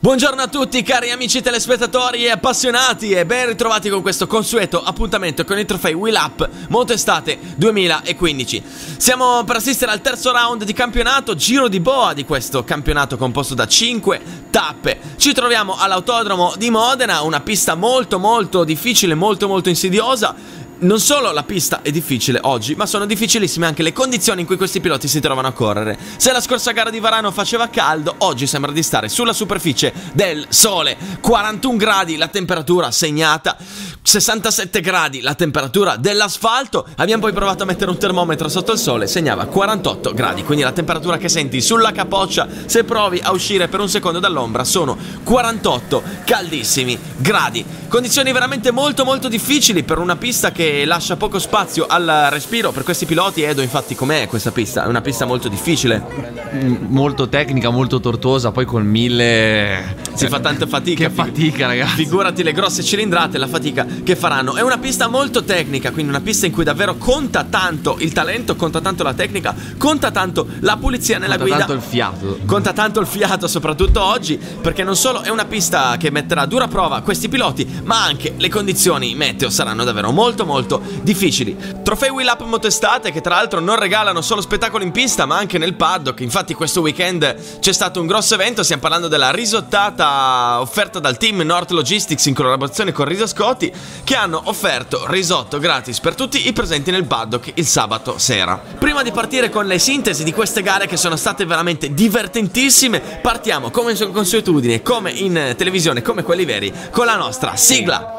Buongiorno a tutti cari amici telespettatori e appassionati e ben ritrovati con questo consueto appuntamento con i trofei Wheel Up Moto Estate 2015. Siamo per assistere al terzo round di campionato, giro di boa di questo campionato composto da 5 tappe. Ci troviamo all'autodromo di Modena, una pista molto difficile, molto insidiosa. Non solo la pista è difficile oggi, ma sono difficilissime anche le condizioni in cui questi piloti si trovano a correre. Se la scorsa gara di Varano faceva caldo, oggi sembra di stare sulla superficie del sole. 41 gradi la temperatura segnata, 67 gradi la temperatura dell'asfalto. Abbiamo poi provato a mettere un termometro sotto il sole, segnava 48 gradi, quindi la temperatura che senti sulla capoccia se provi a uscire per un secondo dall'ombra sono 48 caldissimi gradi. Condizioni veramente molto difficili per una pista che lascia poco spazio al respiro per questi piloti. Edo, infatti, com'è questa pista? È una pista molto difficile, molto tecnica, molto tortuosa, poi con 1000 si fa tanta fatica. Che fatica, ragazzi. Figurati le grosse cilindrate, la fatica che faranno. È una pista molto tecnica, quindi una pista in cui davvero conta tanto il talento, conta tanto la tecnica, conta tanto la pulizia nella guida, conta tanto il fiato. Conta tanto il fiato, soprattutto oggi, perché non solo è una pista che metterà a dura prova questi piloti, ma anche le condizioni meteo saranno davvero molto difficili. Trofei Wheel Up Moto Estate che tra l'altro non regalano solo spettacolo in pista ma anche nel paddock. Infatti questo weekend c'è stato un grosso evento, stiamo parlando della risottata offerta dal team North Logistics in collaborazione con Riso Scotti, che hanno offerto risotto gratis per tutti i presenti nel paddock il sabato sera. Prima di partire con le sintesi di queste gare che sono state veramente divertentissime, partiamo come in consuetudine, come in televisione, come quelli veri, con la nostra sigla.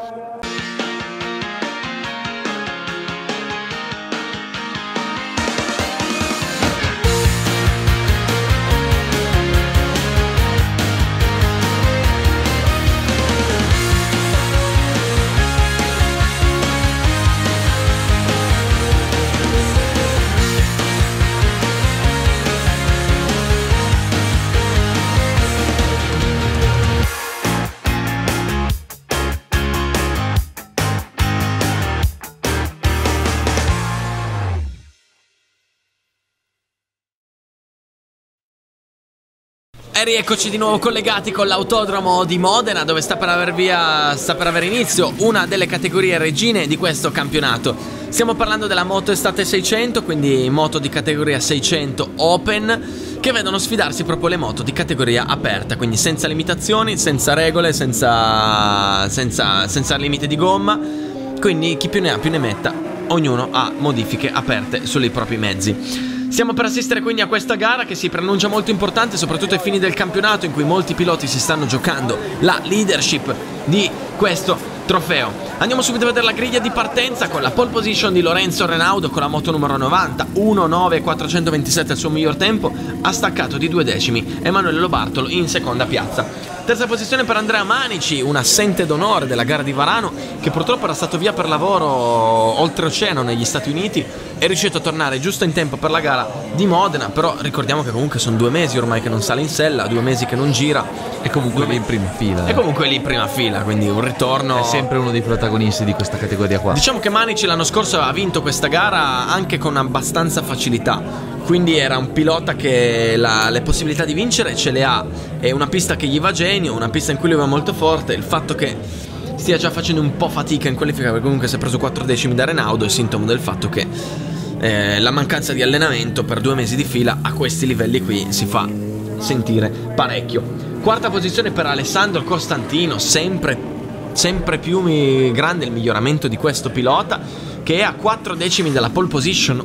E rieccoci di nuovo collegati con l'autodromo di Modena, dove sta per avere inizio una delle categorie regine di questo campionato. Stiamo parlando della Moto Estate 600, quindi moto di categoria 600 Open, che vedono sfidarsi proprio le moto di categoria aperta, quindi senza limitazioni, senza regole, senza limite di gomma. Quindi chi più ne ha più ne metta, ognuno ha modifiche aperte sui propri mezzi. Stiamo per assistere quindi a questa gara che si preannuncia molto importante, soprattutto ai fini del campionato, in cui molti piloti si stanno giocando la leadership di questo trofeo. Andiamo subito a vedere la griglia di partenza con la pole position di Lorenzo Renaudo con la moto numero 90, 1.9.427 il suo miglior tempo, ha staccato di 2 decimi Emanuele Lobartolo in seconda piazza. Terza posizione per Andrea Manici, un assente d'onore della gara di Varano, che purtroppo era stato via per lavoro oltreoceano negli Stati Uniti. È riuscito a tornare giusto in tempo per la gara di Modena, però ricordiamo che comunque sono 2 mesi ormai che non sale in sella, 2 mesi che non gira. E comunque lì in prima fila. E comunque lì in prima fila, quindi un ritorno. È sempre uno dei protagonisti di questa categoria qua. Diciamo che Manici l'anno scorso ha vinto questa gara anche con abbastanza facilità, quindi era un pilota che le possibilità di vincere ce le ha. È una pista che gli va genio, una pista in cui lui va molto forte. Il fatto che stia già facendo un po' fatica in qualifica, perché comunque si è preso 4 decimi da Renaudo, è sintomo del fatto che la mancanza di allenamento per 2 mesi di fila a questi livelli qui si fa sentire parecchio. Quarta posizione per Alessandro Costantino, sempre più grande il miglioramento di questo pilota, che è a 4 decimi dalla pole position,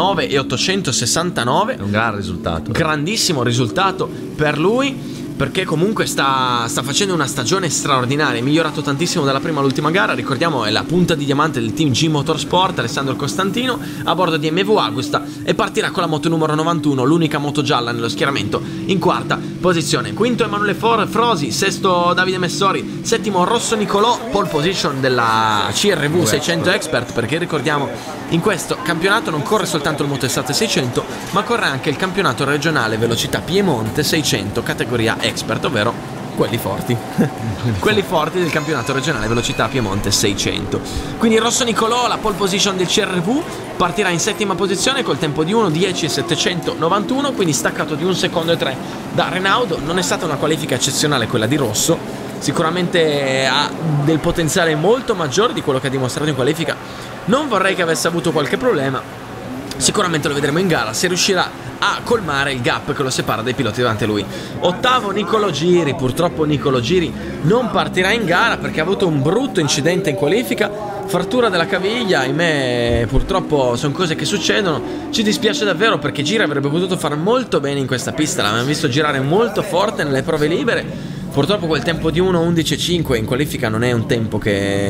1.9.869. È un gran risultato. Grandissimo risultato per lui, perché comunque sta facendo una stagione straordinaria. È migliorato tantissimo dalla prima all'ultima gara. Ricordiamo, è la punta di diamante del team G Motorsport, Alessandro Costantino, a bordo di MV Agusta, e partirà con la moto numero 91, l'unica moto gialla nello schieramento, in quarta posizione. Quinto Emanuele Frosi, sesto Davide Messori, settimo Rosso Nicolò, pole position della CRV 600 Expert, perché ricordiamo, in questo campionato non corre soltanto il Moto Estate 600, ma corre anche il campionato regionale velocità Piemonte 600 categoria Expert, ovvero quelli forti. Quelli forti del campionato regionale velocità Piemonte 600. Quindi Rosso Nicolò, la pole position del CRV, partirà in settima posizione col tempo di 1:10.791, quindi staccato di 1 secondo e 3 da Renaudo. Non è stata una qualifica eccezionale quella di Rosso, sicuramente ha del potenziale molto maggiore di quello che ha dimostrato in qualifica. Non vorrei che avesse avuto qualche problema, sicuramente lo vedremo in gara se riuscirà a colmare il gap che lo separa dai piloti davanti a lui. Ottavo Nicolo Giri, purtroppo Nicolo Giri non partirà in gara perché ha avuto un brutto incidente in qualifica, frattura della caviglia, ahimè, purtroppo sono cose che succedono. Ci dispiace davvero perché Giri avrebbe potuto fare molto bene in questa pista, l'abbiamo visto girare molto forte nelle prove libere. Purtroppo quel tempo di 1:11.5 in qualifica non è un tempo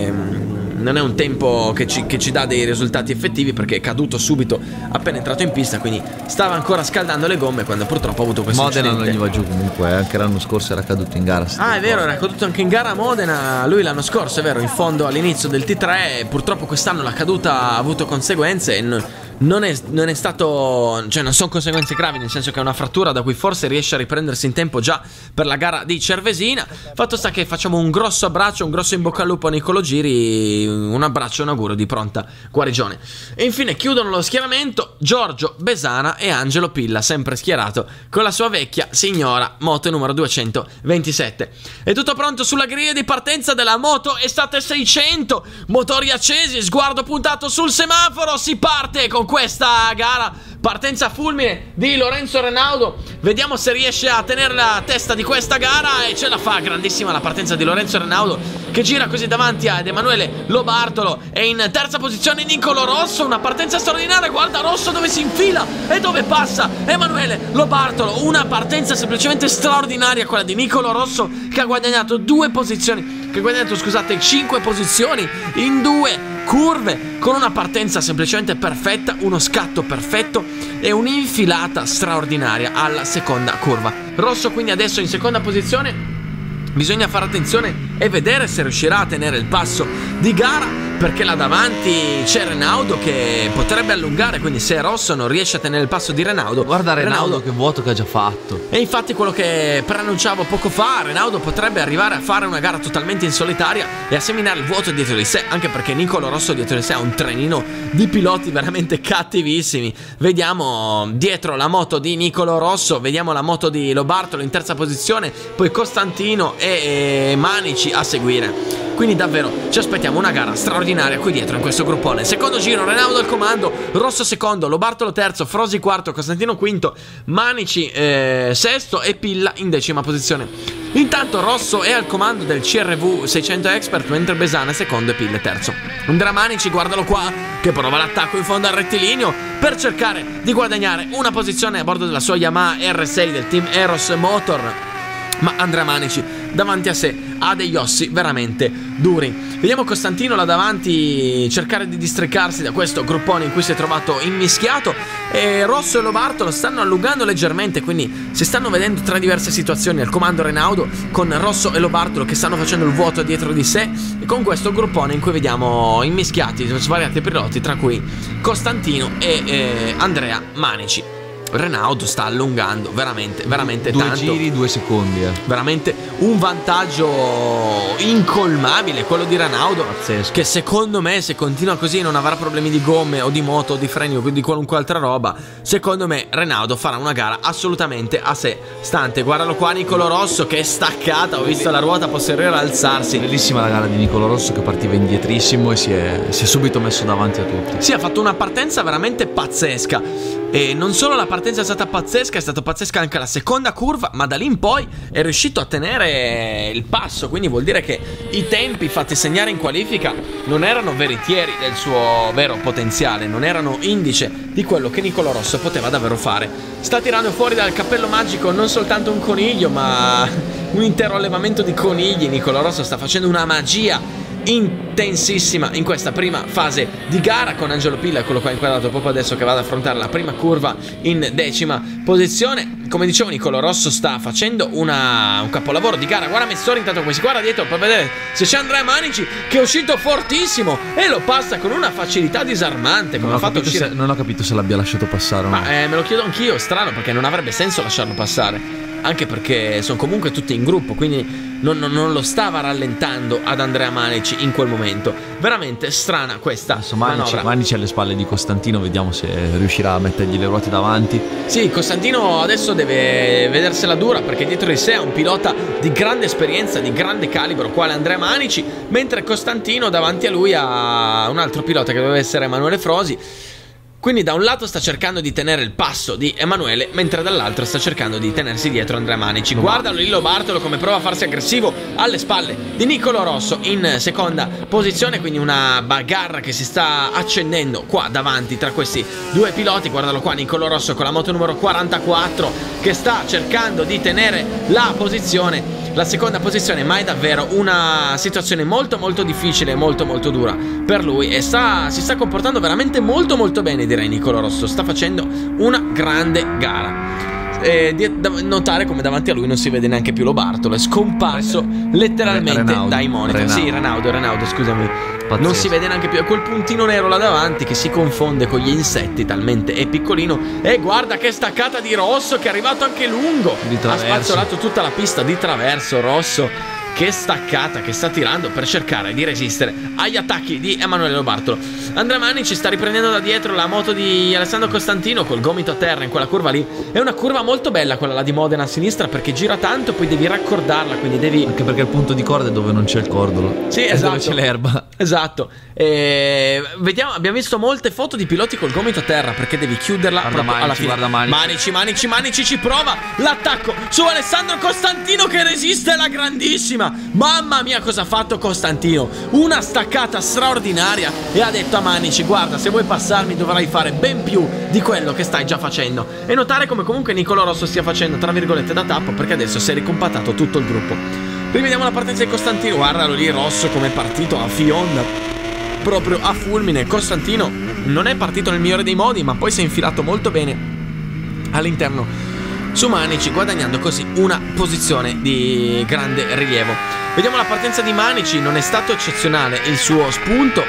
che ci dà dei risultati effettivi, perché è caduto subito appena entrato in pista, quindi stava ancora scaldando le gomme quando purtroppo ha avuto questo Modena incidente. non gli va giù comunque, anche l'anno scorso era caduto in gara. Ah, è vero, era caduto anche in gara a Modena lui l'anno scorso, è vero, in fondo all'inizio del T3. Purtroppo quest'anno la caduta ha avuto conseguenze e non è stato, cioè non sono conseguenze gravi, nel senso che è una frattura da cui forse riesce a riprendersi in tempo già per la gara di Cervesina. Fatto sta che facciamo un grosso abbraccio, un grosso in bocca al lupo a Nicolo Giri, un abbraccio e un augurio di pronta guarigione. E infine chiudono lo schieramento Giorgio Besana e Angelo Pilla, sempre schierato con la sua vecchia signora moto numero 227. È tutto pronto sulla griglia di partenza della moto Estate 600, motori accesi, sguardo puntato sul semaforo, si parte con questa gara. Partenza fulmine di Lorenzo Renaudo, vediamo se riesce a tenere la testa di questa gara, e ce la fa. Grandissima la partenza di Lorenzo Renaudo, che gira così davanti ad Emanuele Lobartolo, e in terza posizione Nicolo Rosso. Una partenza straordinaria, guarda Rosso dove si infila e dove passa Emanuele Lobartolo. Una partenza semplicemente straordinaria quella di Nicolo Rosso, che ha guadagnato 5 posizioni in 2 curve, con una partenza semplicemente perfetta, uno scatto perfetto e un'infilata straordinaria alla seconda curva. Rosso quindi adesso in seconda posizione. Bisogna fare attenzione e vedere se riuscirà a tenere il passo di gara, perché là davanti c'è Renaudo che potrebbe allungare, quindi se Rosso non riesce a tenere il passo di Renaudo, guarda Renaudo che vuoto che ha già fatto. E infatti quello che preannunciavo poco fa, Renaudo potrebbe arrivare a fare una gara totalmente in solitaria e a seminare il vuoto dietro di sé, anche perché Nicolo Rosso dietro di sé ha un trenino di piloti veramente cattivissimi. Vediamo dietro la moto di Nicolo Rosso, vediamo la moto di Lobartolo in terza posizione, poi Costantino e Manici a seguire. Quindi davvero ci aspettiamo una gara straordinaria qui dietro in questo gruppone. Secondo giro, Renaudo al comando, Rosso secondo, Lobartolo terzo, Frosi quarto, Costantino quinto, Manici sesto e Pilla in decima posizione. Intanto Rosso è al comando del CRV 600 Expert, mentre Besana è secondo e Pilla è terzo. Andrea Manici, guardalo qua, che prova l'attacco in fondo al rettilineo per cercare di guadagnare una posizione a bordo della sua Yamaha R6 del team Eros Motor. Ma Andrea Manici davanti a sé ha degli ossi veramente duri. Vediamo Costantino là davanti cercare di districarsi da questo gruppone in cui si è trovato immischiato, e Rosso e Lobartolo stanno allungando leggermente, quindi si stanno vedendo tre diverse situazioni al comando Renaudo, con Rosso e Lobartolo che stanno facendo il vuoto dietro di sé, e con questo gruppone in cui vediamo immischiati svariati piloti, tra cui Costantino e Andrea Manici. Renaudo sta allungando veramente tanto. 2 giri, 2 secondi. Veramente un vantaggio incolmabile quello di Renaudo. Pazzesco. Che secondo me, se continua così, non avrà problemi di gomme o di moto o di freni o di qualunque altra roba. Secondo me Renaudo farà una gara assolutamente a sé stante. Guardalo qua Nicolo Rosso che è staccata. Ho visto la ruota posteriore alzarsi. Bellissima la gara di Nicolo Rosso, che partiva indietrissimo e si è subito messo davanti a tutti. Sì, ha fatto una partenza veramente pazzesca. E non solo la partenza è stata pazzesca, è stata pazzesca anche la seconda curva, ma da lì in poi è riuscito a tenere il passo, quindi vuol dire che i tempi fatti segnare in qualifica non erano veritieri del suo vero potenziale, non erano indice di quello che Nicolo Rosso poteva davvero fare. Sta tirando fuori dal cappello magico non soltanto un coniglio, ma un intero allevamento di conigli. Nicolo Rosso sta facendo una magia intensissima in questa prima fase di gara, con Angelo Pilla, quello qua inquadrato proprio adesso, che va ad affrontare la prima curva in decima posizione. Come dicevo, Nicolo Rosso sta facendo un capolavoro di gara. Guarda Messori intanto come si guarda dietro per vedere se c'è Andrea Manici, che è uscito fortissimo e lo passa con una facilità disarmante. Come non ho capito se l'abbia lasciato passare o no. Ma me lo chiedo anch'io, strano, perché non avrebbe senso lasciarlo passare. anche perché sono comunque tutti in gruppo, quindi non lo stava rallentando ad Andrea Manici in quel momento. Veramente strana questa manovra. Manici alle spalle di Costantino, vediamo se riuscirà a mettergli le ruote davanti. Sì, Costantino adesso deve vedersela dura, perché dietro di sé ha un pilota di grande esperienza, di grande calibro, quale Andrea Manici, mentre Costantino davanti a lui ha un altro pilota che doveva essere Emanuele Frosi. Quindi da un lato sta cercando di tenere il passo di Emanuele, mentre dall'altro sta cercando di tenersi dietro Andrea Manici. Guardalo Lillo Bartolo come prova a farsi aggressivo alle spalle di Niccolò Rosso in seconda posizione, quindi una bagarra che si sta accendendo qua davanti tra questi due piloti. Guardalo qua, Niccolò Rosso con la moto numero 44 che sta cercando di tenere la seconda posizione, ma è davvero una situazione molto molto difficile, molto molto dura per lui, e si sta comportando veramente molto molto bene, direi. Niccolò Rosso sta facendo una grande gara. Da notare come davanti a lui non si vede neanche più lo Bartolo, è scomparso letteralmente dai monitor. Sì, Renaudo, scusami. Pazzesco. Non si vede neanche più, è quel puntino nero là davanti che si confonde con gli insetti, talmente è piccolino. E guarda che staccata di Rosso, che è arrivato anche lungo, ha spazzolato tutta la pista di traverso. Rosso, che staccata che sta tirando per cercare di resistere agli attacchi di Emanuele Lobartolo. Andrea Manici sta riprendendo da dietro la moto di Alessandro Costantino col gomito a terra in quella curva lì. È una curva molto bella quella là di Modena a sinistra, perché gira tanto, poi devi raccordarla, quindi devi... Anche perché il punto di corda è dove non c'è il cordolo. Sì, è esatto, dove c'è l'erba. Esatto. Vediamo, abbiamo visto molte foto di piloti col gomito a terra, perché devi chiuderla alla fine. Guarda Manici ci prova l'attacco su Alessandro Costantino, che resiste la grandissima. Mamma mia, cosa ha fatto Costantino, una staccata straordinaria, e ha detto a Manici: guarda, se vuoi passarmi dovrai fare ben più di quello che stai già facendo. E notare come comunque Niccolò Rosso stia facendo tra virgolette da tappo, perché adesso si è ricompattato tutto il gruppo. Rivediamo la partenza di Costantino. Guardalo lì Rosso come è partito a fionda, proprio a fulmine. Costantino non è partito nel migliore dei modi, ma poi si è infilato molto bene all'interno su Manici, guadagnando così una posizione di grande rilievo. Vediamo la partenza di Manici. Non è stato eccezionale il suo spunto,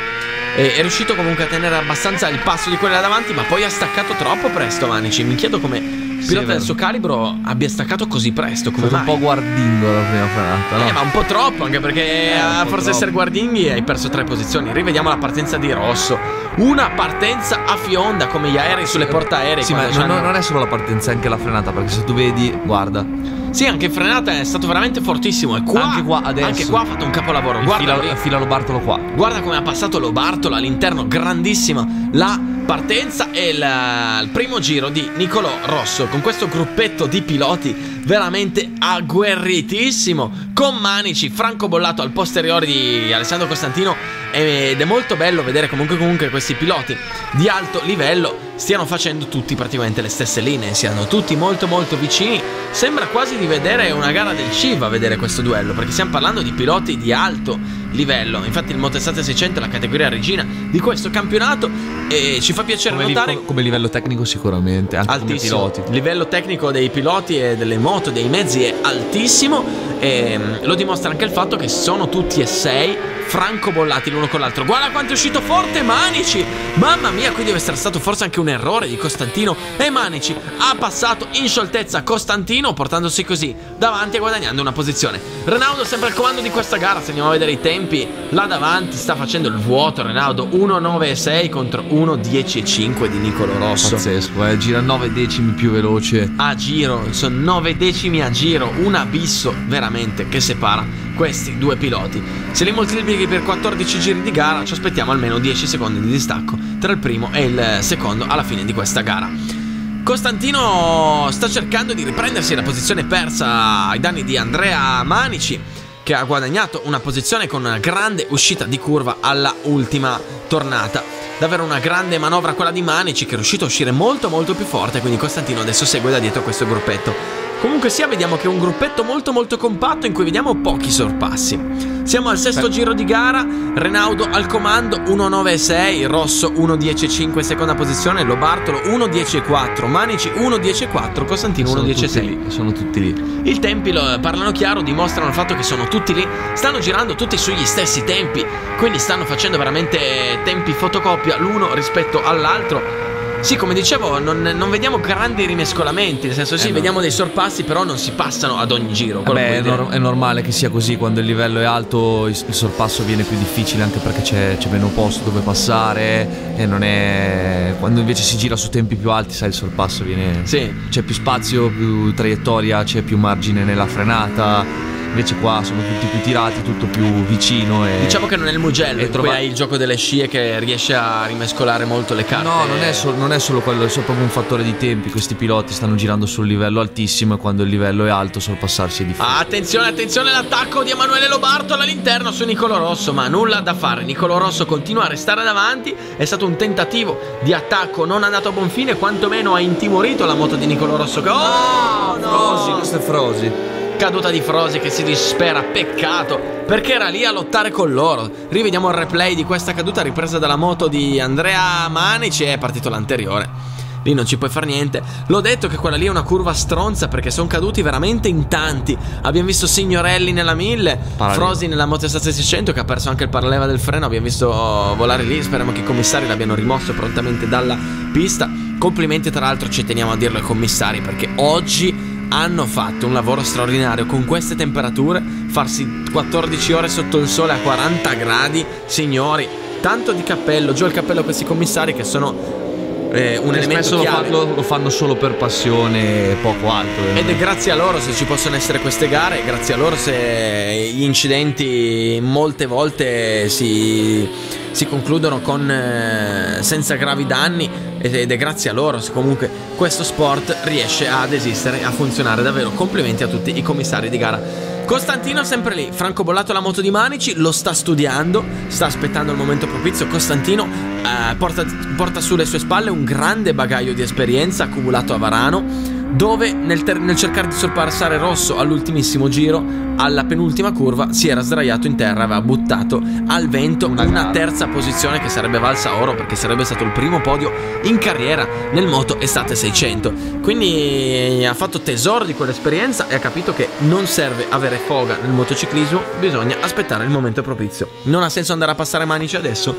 è riuscito comunque a tenere abbastanza il passo di quelli là davanti, ma poi ha staccato troppo presto Manici. Mi chiedo come pilota del suo calibro abbia staccato così presto, come mai? Un po' guardingo la prima frenata, no? Ma un po' troppo, anche perché forse essere guardinghi hai perso 3 posizioni. Rivediamo la partenza di Rosso, una partenza a fionda come gli aerei sulle portaerei. Sì, ma non è solo la partenza, è anche la frenata, perché se tu vedi, guarda. Sì, anche in frenata è stato veramente fortissimo. E qua, anche qua adesso, anche qua ha fatto un capolavoro. Guarda, fila lo Bartolo qua. Guarda come ha passato lo Bartolo all'interno, grandissima la partenza e il primo giro di Niccolò Rosso, con questo gruppetto di piloti veramente agguerritissimo, con Manici francobollato al posteriore di Alessandro Costantino. Ed è molto bello vedere comunque questi piloti di alto livello stiano facendo tutti praticamente le stesse linee, siano tutti molto molto vicini. Sembra quasi di vedere una gara del CIV a vedere questo duello, perché stiamo parlando di piloti di alto livello. Infatti il Motostate 600 è la categoria regina di questo campionato, e ci fa piacere notare come livello tecnico sicuramente anche altissimo. Come piloti. Il livello tecnico dei piloti e delle moto, dei mezzi è altissimo, e lo dimostra anche il fatto che sono tutti e 6 francobollati l'uno con l'altro. Guarda quanto è uscito forte Manici, mamma mia, qui deve essere stato forse anche un errore di Costantino, e Manici ha passato in scioltezza Costantino, portandosi così davanti e guadagnando una posizione. Renaudo sempre al comando di questa gara. Se andiamo a vedere i tempi, là davanti sta facendo il vuoto Renaudo, 1.9.6 contro 1.10.5 di Niccolò Rosso. Pazzesco, gira 9 decimi più veloce a giro, sono 9 decimi a giro, un abisso veramente che separa questi due piloti. Se li moltiplichi per 14 giri di gara, ci aspettiamo almeno 10 secondi di distacco tra il primo e il secondo alla fine di questa gara. Costantino sta cercando di riprendersi la posizione persa ai danni di Andrea Manici, che ha guadagnato una posizione con una grande uscita di curva alla ultima tornata. Davvero una grande manovra quella di Manici, che è riuscito a uscire molto molto più forte, quindi Costantino adesso segue da dietro questo gruppetto. Comunque sia, vediamo che è un gruppetto molto molto compatto, in cui vediamo pochi sorpassi. Siamo al sesto giro di gara, Renaudo al comando, 1.9.6, Rosso 1.10.5 seconda posizione, Lobartolo 1.10.4, Manici 1.10.4, Costantino 1.10.6. Sono tutti lì. I tempi parlano chiaro, dimostrano il fatto che sono tutti lì, stanno girando tutti sugli stessi tempi, quindi stanno facendo veramente tempi fotocopia l'uno rispetto all'altro. Sì, come dicevo, non vediamo grandi rimescolamenti, nel senso sì, vediamo dei sorpassi, però non si passano ad ogni giro. Beh, è normale che sia così, quando il livello è alto il sorpasso viene più difficile, anche perché c'è meno posto dove passare, e non è... Quando invece si gira su tempi più alti, sai, il sorpasso viene... Sì. C'è più spazio, più traiettoria, c'è più margine nella frenata. Invece qua sono tutti più tirati, tutto più vicino e... Diciamo che non è il Mugello, e poi hai il gioco delle scie che riesce a rimescolare molto le carte. No, non è solo quello, è proprio un fattore di tempi. Questi piloti stanno girando sul livello altissimo, e quando il livello è alto sorpassarsi è difficile. Attenzione, l'attacco di Emanuele Lobartolo all'interno su Nicolo Rosso, ma nulla da fare. Nicolo Rosso continua a restare davanti. È stato un tentativo di attacco non andato a buon fine, quantomeno ha intimorito la moto di Nicolo Rosso che... Frosi, questo è Frosi. Caduta di Frosi che si dispera, peccato, perché era lì a lottare con loro. Rivediamo il replay di questa caduta ripresa dalla moto di Andrea Manici. È partito l'anteriore, lì non ci puoi far niente. L'ho detto che quella lì è una curva stronza, perché sono caduti veramente in tanti. Abbiamo visto Signorelli nella 1000, Frosi nella Motostat 600 che ha perso anche il paraleva del freno. Abbiamo visto volare lì, speriamo che i commissari l'abbiano rimosso prontamente dalla pista. Complimenti, tra l'altro ci teniamo a dirlo ai commissari, perché oggi hanno fatto un lavoro straordinario con queste temperature. Farsi 14 ore sotto il sole a 40 gradi, signori, tanto di cappello, giù il cappello a questi commissari che sono un elemento chiave. Lo fanno solo per passione e poco altro. Ed è grazie a loro se ci possono essere queste gare, grazie a loro se gli incidenti molte volte si concludono con senza gravi danni, ed è grazie a loro se comunque questo sport riesce ad esistere, a funzionare davvero. Complimenti a tutti i commissari di gara. Costantino sempre lì, francobollato la moto di Manici, lo sta studiando, sta aspettando il momento propizio. Costantino porta sulle sue spalle un grande bagaglio di esperienza accumulato a Varano, dove nel cercare di sorpassare Rosso all'ultimissimo giro, alla penultima curva, si era sdraiato in terra, aveva buttato al vento una terza posizione che sarebbe valsa oro, perché sarebbe stato il primo podio in carriera nel Moto Estate 600. Quindi ha fatto tesoro di quell'esperienza e ha capito che non serve avere foga nel motociclismo, bisogna aspettare il momento propizio. Non ha senso andare a passare Manici adesso,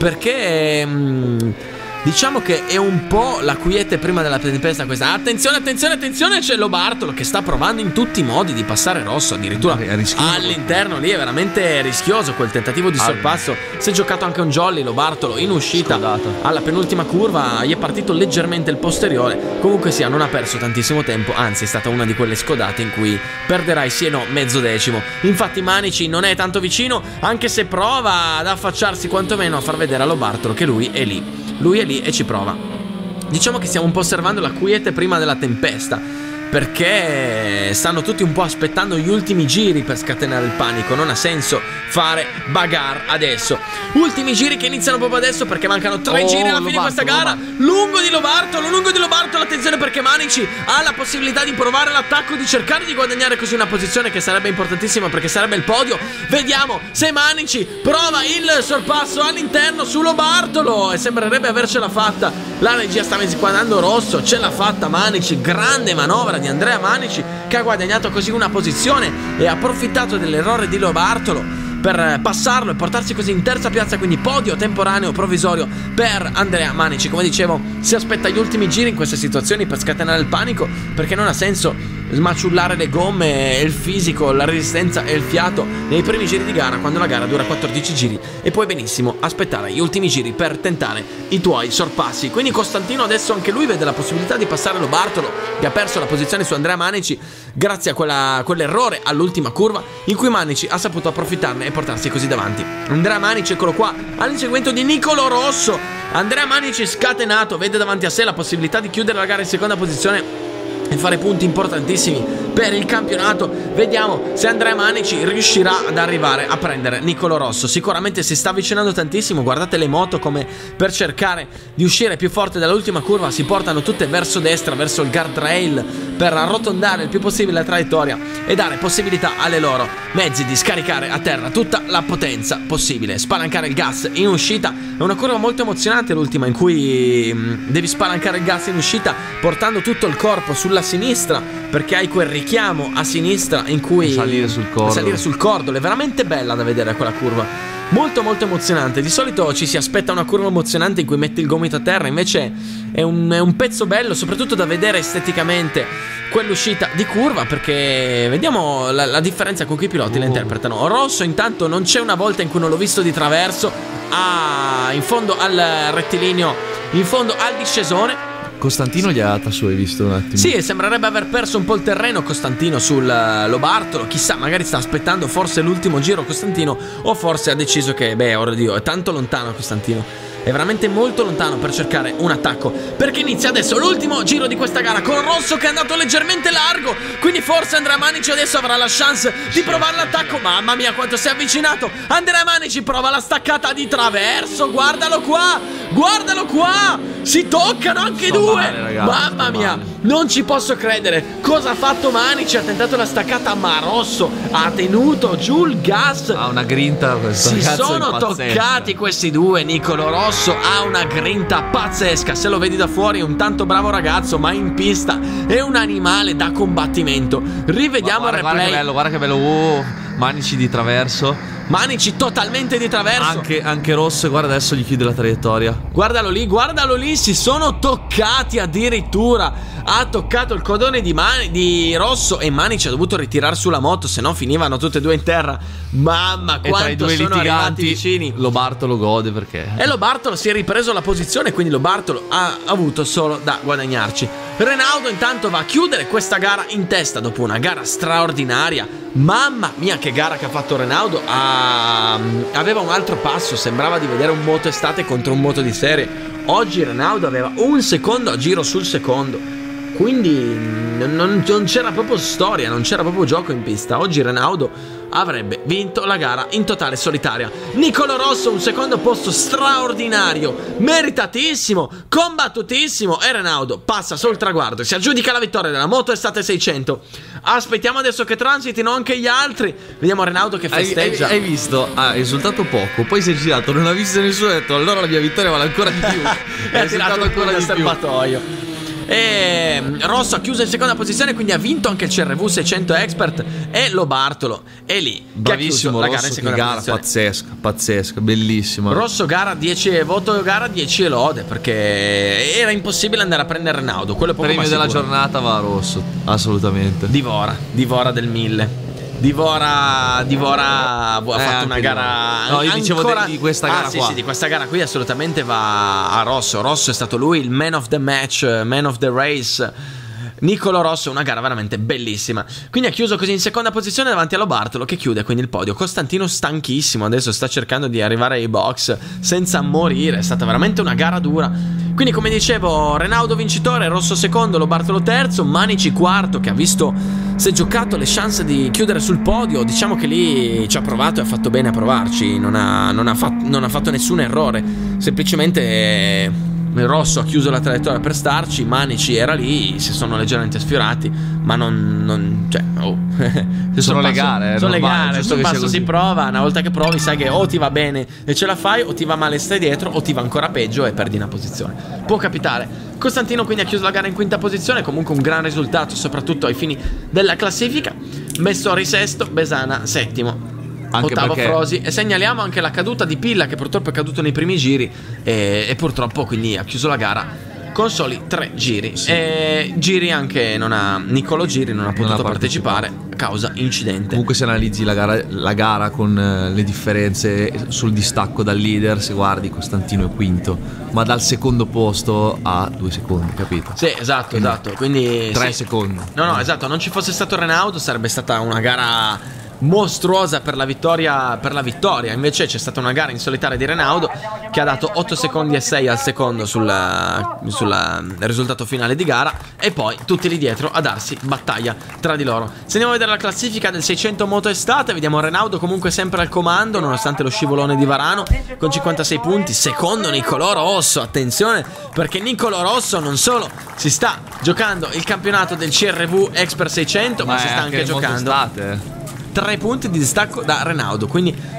perché diciamo che è un po' la quiete prima della tempesta questa. Attenzione, c'è Lobartolo che sta provando in tutti i modi di passare Rosso, addirittura all'interno. Lì è veramente rischioso quel tentativo di sorpasso. Si è giocato anche un jolly Lobartolo in uscita alla penultima curva, gli è partito leggermente il posteriore. Comunque sia, non ha perso tantissimo tempo, anzi è stata una di quelle scodate in cui perderai sì e no mezzo decimo. Infatti Manici non è tanto vicino, anche se prova ad affacciarsi quantomeno a far vedere a Lobartolo che lui è lì. Lui è lì e ci prova. Diciamo che stiamo un po' osservando la quiete prima della tempesta, perché stanno tutti un po' aspettando gli ultimi giri per scatenare il panico. Non ha senso fare bagarre adesso. Ultimi giri che iniziano proprio adesso, perché mancano 3 giri alla fine di questa gara. Lungo di Lobartolo, attenzione, perché Manici ha la possibilità di provare l'attacco, di cercare di guadagnare così una posizione che sarebbe importantissima, perché sarebbe il podio. Vediamo se Manici prova il sorpasso all'interno su Lobartolo, e sembrerebbe avercela fatta. La regia sta inquadrando Rosso, ce l'ha fatta Manici, grande manovra di Andrea Manici, che ha guadagnato così una posizione e ha approfittato dell'errore di Lobartolo per passarlo e portarsi così in terza piazza, quindi podio temporaneo provvisorio per Andrea Manici. Come dicevo, si aspetta gli ultimi giri in queste situazioni per scatenare il panico, perché non ha senso smaciullare le gomme, il fisico, la resistenza e il fiato nei primi giri di gara, quando la gara dura 14 giri, e puoi benissimo aspettare gli ultimi giri per tentare i tuoi sorpassi. Quindi Costantino adesso anche lui vede la possibilità di passare Lobartolo, che ha perso la posizione su Andrea Manici grazie a quell'errore all'ultima curva, in cui Manici ha saputo approfittarne e portarsi così davanti. Andrea Manici, eccolo qua, all'inseguimento di Nicolo Rosso. Andrea Manici scatenato, vede davanti a sé la possibilità di chiudere la gara in seconda posizione e fare punti importantissimi per il campionato. Vediamo se Andrea Manici riuscirà ad arrivare a prendere Nicolo Rosso. Sicuramente si sta avvicinando tantissimo. Guardate le moto come per cercare di uscire più forte dall'ultima curva si portano tutte verso destra, verso il guardrail, per arrotondare il più possibile la traiettoria e dare possibilità alle loro mezzi di scaricare a terra tutta la potenza possibile. Spalancare il gas in uscita è una curva molto emozionante, l'ultima, in cui devi spalancare il gas in uscita portando tutto il corpo sulla sinistra, perché hai quel richiamo a sinistra in cui salire sul cordolo. È veramente bella da vedere quella curva. molto molto emozionante. Di solito ci si aspetta una curva emozionante in cui metti il gomito a terra, invece è un pezzo bello, soprattutto da vedere esteticamente quell'uscita di curva, perché vediamo la differenza con cui i piloti la interpretano. Rosso intanto non c'è una volta in cui non l'ho visto di traverso, in fondo al rettilineo, in fondo al discesone. Costantino gli ha data su, hai visto un attimo? Sì, sembrerebbe aver perso un po' il terreno Costantino sul Lo Bartolo. Chissà, magari sta aspettando forse l'ultimo giro Costantino, o forse ha deciso che, oddio, è tanto lontano Costantino. È veramente molto lontano per cercare un attacco, perché inizia adesso l'ultimo giro di questa gara con Rosso che è andato leggermente largo, quindi forse Andrea Manici adesso avrà la chance di provare l'attacco. Mamma mia quanto si è avvicinato Andrea Manici, prova la staccata di traverso, guardalo qua, si toccano anche due, male, ragazzi, mamma mia, non ci posso credere. Cosa ha fatto Manici? Ha tentato la staccata, ma Rosso ha tenuto giù il gas. Ha una grinta questo si ragazzo, sono toccati questi due. Nicolo Rosso ha una grinta pazzesca, se lo vedi da fuori è un tanto bravo ragazzo, ma in pista è un animale da combattimento. Rivediamo il replay. Guarda che bello, Manici di traverso. Manici totalmente di traverso. Anche Rosso, guarda adesso gli chiude la traiettoria. Guardalo lì, si sono toccati addirittura. Ha toccato il codone di Rosso e Manici ha dovuto ritirare sulla moto, se no finivano tutte e due in terra. Mamma quanto tra i due sono arrivati vicini. Lo Bartolo gode perché E Lo Bartolo si è ripreso la posizione, quindi Lo Bartolo ha avuto solo da guadagnarci. Renaud intanto va a chiudere questa gara in testa dopo una gara straordinaria. Mamma mia che gara che ha fatto Renaud. Aveva un altro passo, sembrava di vedere un moto estate contro un moto di serie. Oggi Renaud aveva un secondo a giro sul secondo, quindi non c'era proprio storia, non c'era proprio gioco in pista. Oggi Renaud avrebbe vinto la gara in totale solitaria. Nicolo Rosso un secondo posto straordinario, meritatissimo, combattutissimo, e Renaud passa sul traguardo e si aggiudica la vittoria della Moto Estate 600. Aspettiamo adesso che transitino anche gli altri. Vediamo Renaud che festeggia. Hai visto? Ha risultato poco, poi si è girato, non ha visto nessuno, ha detto allora la mia vittoria vale ancora di più. E ha tirato ancora di serbatoio. E Rosso ha chiuso in seconda posizione, quindi ha vinto anche il CRV 600 Expert. E Lo Bartolo è lì, bravissimo la Rosso, gara in seconda posizione. pazzesca, bellissima. Rosso gara 10, voto gara 10 e lode, perché era impossibile andare a prendere Renaud. Quello è poco premio della giornata va a Rosso, assolutamente. Divora del 1000. Divora ha fatto una gara. No, io dicevo di questa gara qua. Sì, di questa gara qui assolutamente va a Rosso. Rosso è stato lui il man of the match, man of the race. Nicolo Rosso, una gara veramente bellissima. Quindi ha chiuso così in seconda posizione davanti a Lo Bartolo, che chiude quindi il podio. Costantino stanchissimo, adesso sta cercando di arrivare ai box senza morire. È stata veramente una gara dura. Quindi come dicevo, Renaud vincitore, Rosso secondo, Lo Bartolo terzo, Manici quarto, che ha visto, si è giocato le chance di chiudere sul podio. Diciamo che lì ci ha provato e ha fatto bene a provarci. Non ha fatto nessun errore. Semplicemente Rosso ha chiuso la traiettoria per starci, Manici era lì, si sono leggermente sfiorati, ma sono le gare, sono le gare, sul passo si prova, una volta che provi sai che o ti va bene e ce la fai, o ti va male e stai dietro, o ti va ancora peggio e perdi una posizione. Può capitare. Costantino quindi ha chiuso la gara in quinta posizione, comunque un gran risultato soprattutto ai fini della classifica. Messori sesto, Besana settimo. Anche ottavo perché... Frosi. E segnaliamo anche la caduta di Pilla, che purtroppo è caduto nei primi giri e purtroppo quindi ha chiuso la gara con soli 3 giri. Sì. E Giri anche Nicolo Giri non ha potuto partecipare a causa incidente. Comunque se analizzi la gara con le differenze sul distacco dal leader, se guardi Costantino è quinto, ma dal secondo posto a 2 secondi, capito? Sì, esatto. Quindi 3 sì. secondi. No, esatto, non ci fosse stato Renaud sarebbe stata una gara mostruosa per la vittoria. Invece c'è stata una gara in solitaria di Renaud che ha dato 8 secondi e 6 al secondo sul risultato finale di gara, e poi tutti lì dietro a darsi battaglia tra di loro. Se andiamo a vedere la classifica del 600 Moto Estate, vediamo Renaud comunque sempre al comando nonostante lo scivolone di Varano con 56 punti, secondo Nicolo Rosso. Attenzione, perché Nicolo Rosso non solo si sta giocando il campionato del CRV Expert 600, ma si sta anche giocando 3 punti di distacco da Renaud, quindi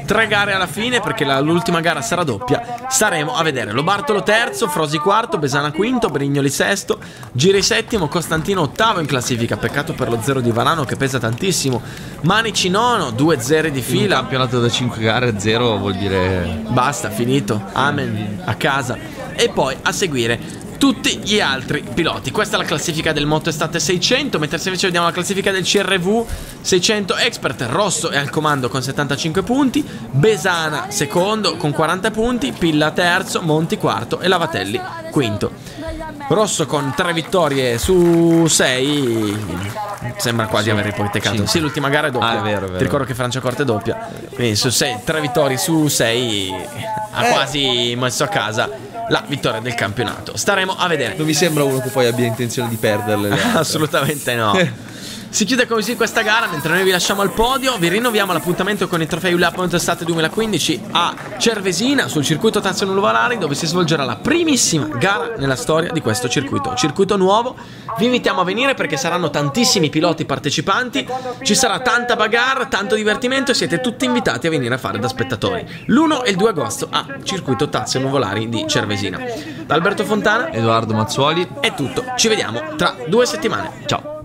3 gare alla fine, perché l'ultima gara sarà doppia. Staremo a vedere. Lobartolo terzo, Frosi quarto, Besana quinto, Brignoli sesto, Giri settimo, Costantino ottavo in classifica. Peccato per lo 0 di Varano che pesa tantissimo. Manici nono, 2 zeri di fila. Un campionato da 5 gare, 0 vuol dire basta, finito, amen, a casa. E poi a seguire tutti gli altri piloti. Questa è la classifica del Moto Estate 600. Mentre se invece vediamo la classifica del CRV 600 Expert, Rosso è al comando con 75 punti, Besana secondo con 40 punti, Pilla terzo, Monti quarto e Lavatelli quinto. Rosso con 3 vittorie su 6 sembra quasi aver ipotecato. Sì, l'ultima gara è doppia. È vero. Ti ricordo che Franciacorta è doppia. Quindi su 3 vittorie su 6 ha quasi messo a casa la vittoria del campionato. Staremo a vedere. non mi sembra uno che poi abbia intenzione di perderle. Assolutamente no. Si chiude così questa gara, mentre noi vi lasciamo al podio. Vi rinnoviamo l'appuntamento con i trofei ULEP Motoestate 2015 a Cervesina, sul circuito Tazio Nuvolari, dove si svolgerà la primissima gara nella storia di questo circuito nuovo. Vi invitiamo a venire perché saranno tantissimi piloti partecipanti, ci sarà tanta bagarre, tanto divertimento e siete tutti invitati a venire a fare da spettatori l'1 e il 2 agosto a circuito Tazio Nuvolari di Cervesina. Da Alberto Fontana, Edoardo Mazzuoli, è tutto, ci vediamo tra 2 settimane. ciao.